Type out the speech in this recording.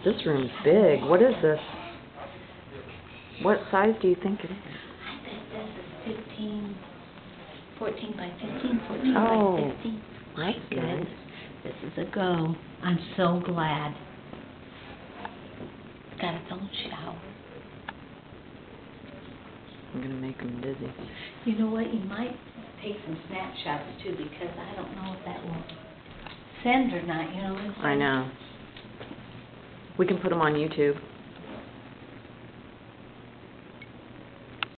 This room's big. What is this? What size do you think it is? This is 14 by 15, 14 Oh, by 15. that's good. This is a go. I'm so glad. Got its own shower. I'm gonna make him dizzy. You know what? You might take some snapshots too, because I don't know if that will send or not. You know what I'm saying? I know. We can put them on YouTube.